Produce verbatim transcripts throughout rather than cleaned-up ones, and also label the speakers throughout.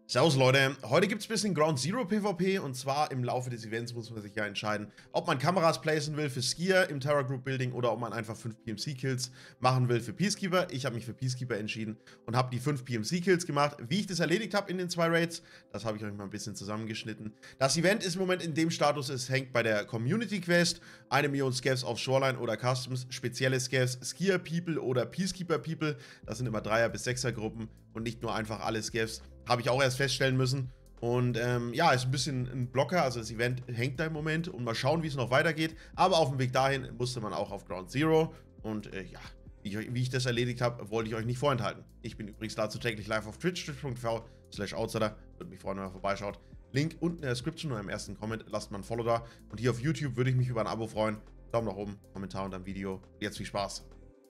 Speaker 1: Servus Leute, heute gibt es ein bisschen Ground Zero PvP und zwar im Laufe des Events muss man sich ja entscheiden, ob man Kameras placen will für Skier im Terra Group Building oder ob man einfach fünf P M C-Kills machen will für Peacekeeper. Ich habe mich für Peacekeeper entschieden und habe die fünf P M C-Kills gemacht. Wie ich das erledigt habe in den zwei Raids, das habe ich euch mal ein bisschen zusammengeschnitten. Das Event ist im Moment in dem Status, es hängt bei der Community Quest, eine Million Scavs auf Shoreline oder Customs, spezielle Scavs, Skier People oder Peacekeeper People, das sind immer Dreier- bis Sechser Gruppen und nicht nur einfach alle Scavs. Habe ich auch erst feststellen müssen. Und ähm, ja, ist ein bisschen ein Blocker. Also das Event hängt da im Moment. Und mal schauen, wie es noch weitergeht. Aber auf dem Weg dahin musste man auch auf Ground Zero. Und äh, ja, wie ich, wie ich das erledigt habe, wollte ich euch nicht vorenthalten. Ich bin übrigens dazu täglich live auf Twitch, twitch punkt t v slash outsider. Würde mich freuen, wenn ihr vorbeischaut. Link unten in der Description oder im ersten Comment. Lasst mal ein Follow da. Und hier auf YouTube würde ich mich über ein Abo freuen. Daumen nach oben, Kommentar unter dem Video. Jetzt viel Spaß.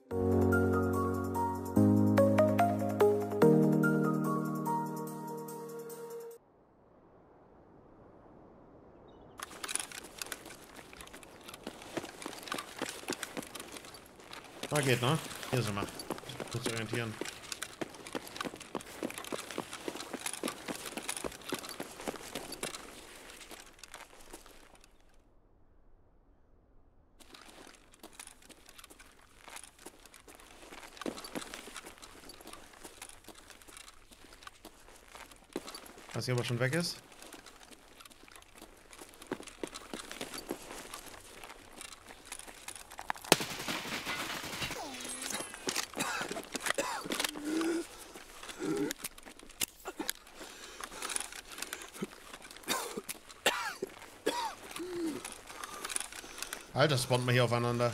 Speaker 1: Na, geht, ne? Hier sind wir. Kurz orientieren. Was hier aber schon weg ist. Alter, spawnt man hier aufeinander.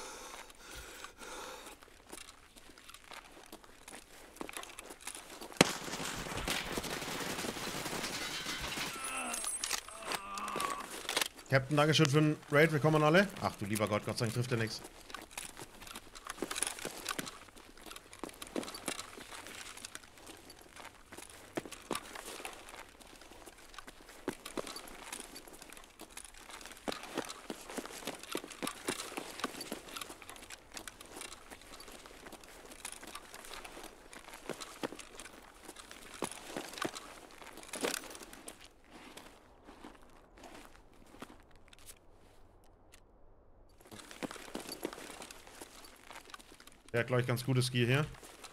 Speaker 1: Captain, Dankeschön für den Raid. Willkommen alle. Ach du lieber Gott, Gott sei Dank trifft er nichts. Der hat, glaube ich, ganz gutes Skill hier.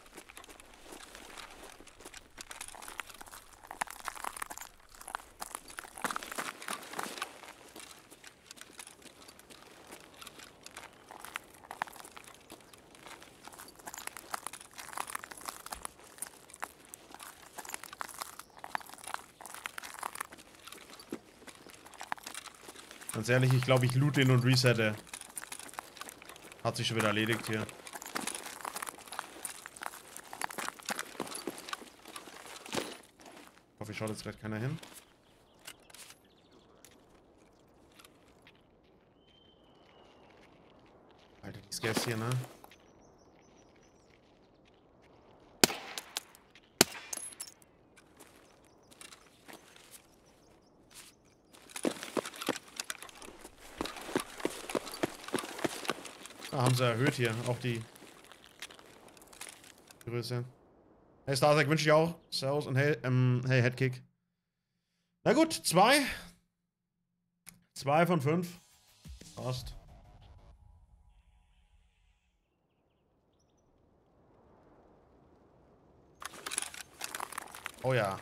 Speaker 1: Ganz ehrlich, ich glaube, ich loot den und resette. Hat sich schon wieder erledigt hier. Ich hoffe, ich schaut jetzt gleich keiner hin. Alter, die Scavs hier, ne? Ah, haben sie erhöht hier, auch die Größe. Hey Starsec, wünsche ich auch. Servus und hey, ähm, hey Headkick. Na gut, zwei. Zwei von fünf. Passt. Oh ja.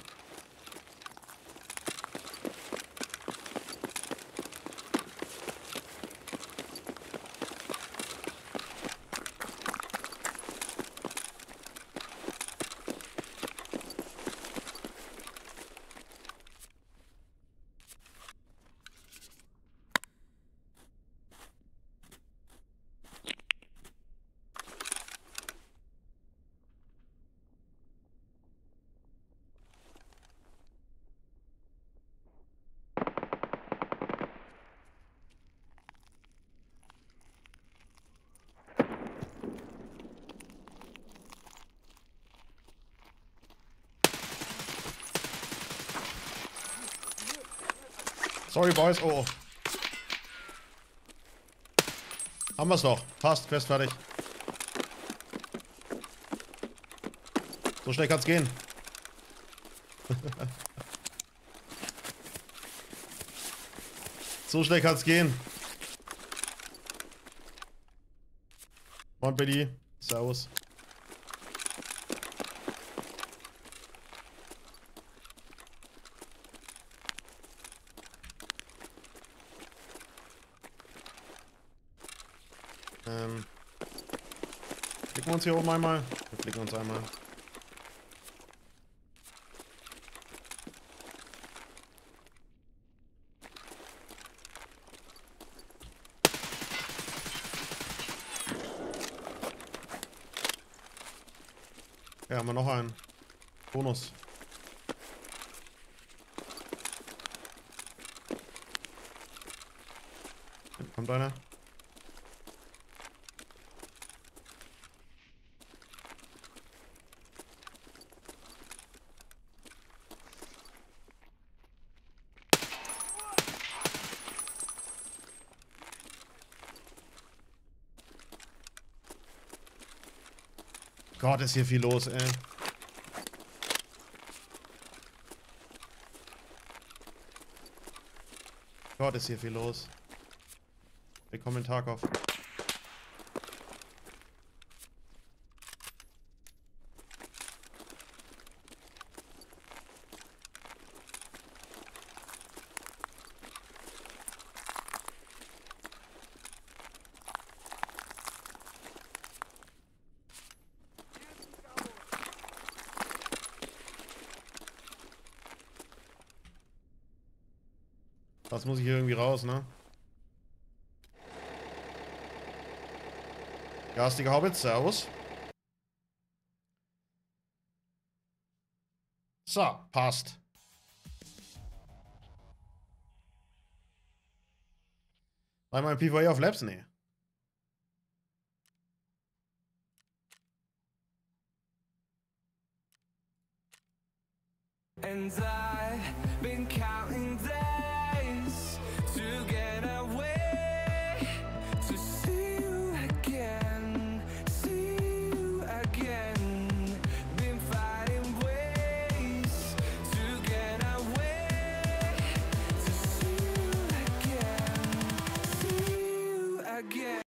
Speaker 1: Sorry, Boys. Oh. Haben wir's doch. Passt. Quest fertig. So schnell kann's gehen. So schnell kann's gehen. Moin, Billy. Servus. Ähm. Klicken wir uns hier oben einmal. Wir klicken uns einmal. Ja, haben wir noch einen. Bonus. Kommt einer. Gott, ist hier viel los, ey. Gott, ist hier viel los. Willkommen in Tarkov. Das muss ich hier irgendwie raus, ne? Garstige Hobbits, servus. So, passt. Einmal PvE auf Labs? Nee. And I've been counting